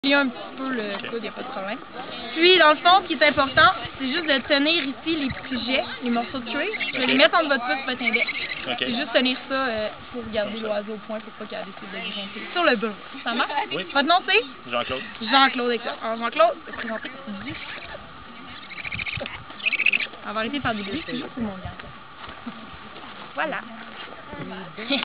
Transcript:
Il y a un petit peu le coude, il n'y a pas de problème. Puis, dans le fond, ce qui est important, c'est juste de tenir ici les petits jets, les morceaux de cuir. Je vais les mettre entre votre pouce et votre index. C'est juste tenir ça pour garder l'oiseau au point pour pas qu'elle décide de grimper sur le bras. Ça marche? Oui. Votre nom, c'est? Jean-Claude. Jean-Claude, excellent. Alors, Jean-Claude, je vais présenter du. On va arrêter de faire des bruits, c'est juste pour mon gars. Voilà.